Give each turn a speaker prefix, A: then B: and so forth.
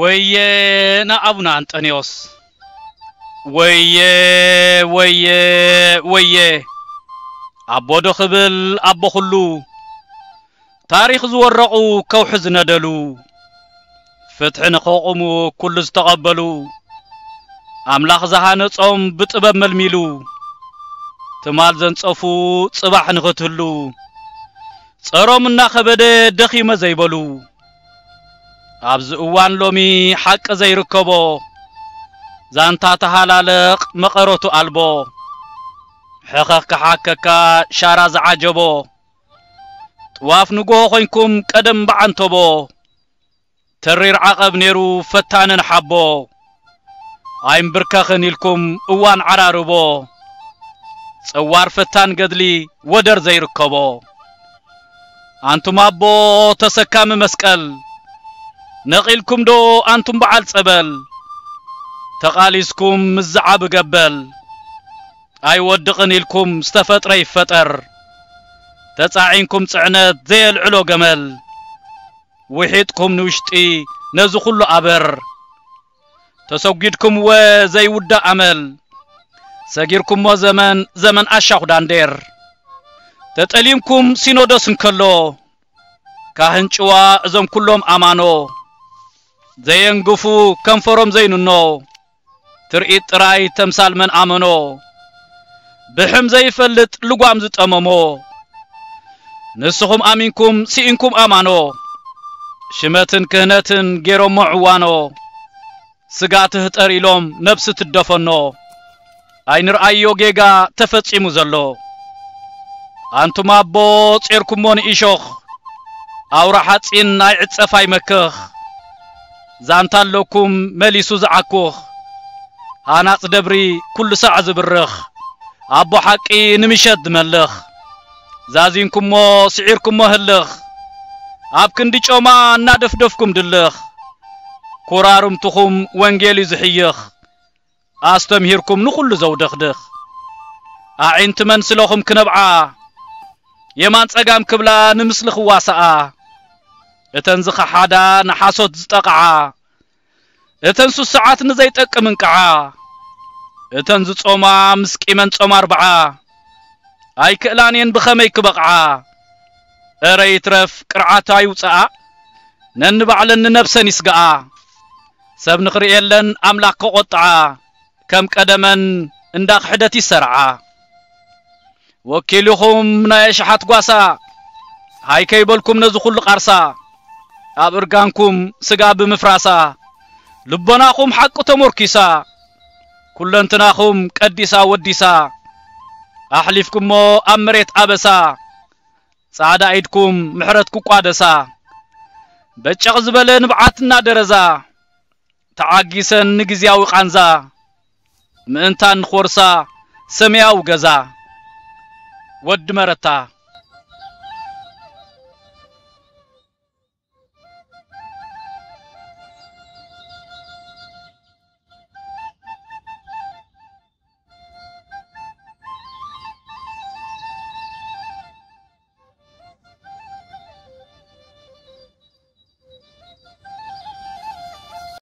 A: ويه نا أبونا أنطونيوس ويه أبو دخبل أبو خلو تاريخ زورقو كوحز ندلو فتح نقوقمو كل استقبلو أملاخ زهانصهم بطبب ملميلو تمال زنصفو صباح نختلو صروم النخبده دخيمه زيبلو أبز أوان لومي حق زيركبو زانتا تهالالق مقروتو ألبو حقق حقك شاراز عجبو طواف نقو خوينكم قدم بعنتبو ترير عقب نيرو فتانن حبو عين بركخن لكم أوان عراربو صوار فتان قدلي ودر زيركبو أنتم أبو تسكام مسكال نقيلكم دو أنتم بعال صبل تقاليسكم مزعب قبل أي ودقني لكم استفتر يفتر تساعينكم صعنت زي العلو جمل وحيدكم نوشتي نزو كله أبر تسوقيدكم وزي ودا أمل ساقيركم وزمن أشاق داندير تتأليمكم سينودوس نكلو كاهنشوا ازم كلهم أمانو زي ينقفو كنفرم زي ننو ترقيت راي تمثال من أمانو بحم زي فلت لقوام زت أمامو نسخم أمينكم سيئنكم أمانو شمتن كهنتن غيرو معوانو سقاته تقريلهم نفس تدفنو أين رأيو جيغا تفتشي مزلو أنتم أبو تيركم مون إيشوخ أو راحت إن نايعت سفاي مكخ زانتان لكم مليسو زعكوخ أنا تدبري كل ساعة زبرخ أبو حقي نمشد ملخ زازينكم مو سعيركم مو هلخ أبكن ديشو ما نادفدفكم دلخ كورارم تخم وانجيلي زحيخ أستمهيركم نخل زودخدخ أعين من سلوخم كنبعا يمان تسقام كبلا نمسلخ واسعا اتنزخ حدا نحاسوت زتقعا اتنسو الساعات نزيتك منكعا اتنزو صوما مسكيمن صوما 4 أي كلانين بخميك بقعا أريت رف قرعاتا يوصا ننبعلن نفسن يسقعا سب نخريلن أملاك قطعا كم قدمن انداق حدتي سرعا وكيلهم نايشحات قواسا هاي كيبلكم نزخل قرصا أبرقانكم سقا بمفراسا لبناكم حق تمركسا كلنتناكم قدسا ودسا أحلفكم مو أمريت أبسا سعادة عيدكم محرتكم قادسا بچغز بلن بعاتنا درزا تعاقيسا نقزياو قانزا مئنتان خورسا سمياو قزا ود مرتا